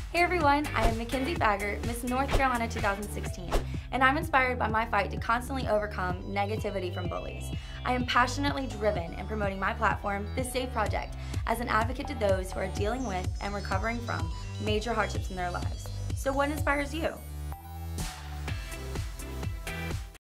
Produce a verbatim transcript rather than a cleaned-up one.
Hey everyone, I am McKenzie Faggart, Miss North Carolina two thousand sixteen, and I'm inspired by my fight to constantly overcome negativity from bullies. I am passionately driven in promoting my platform, The Safe Project, as an advocate to those who are dealing with and recovering from major hardships in their lives. So what inspires you?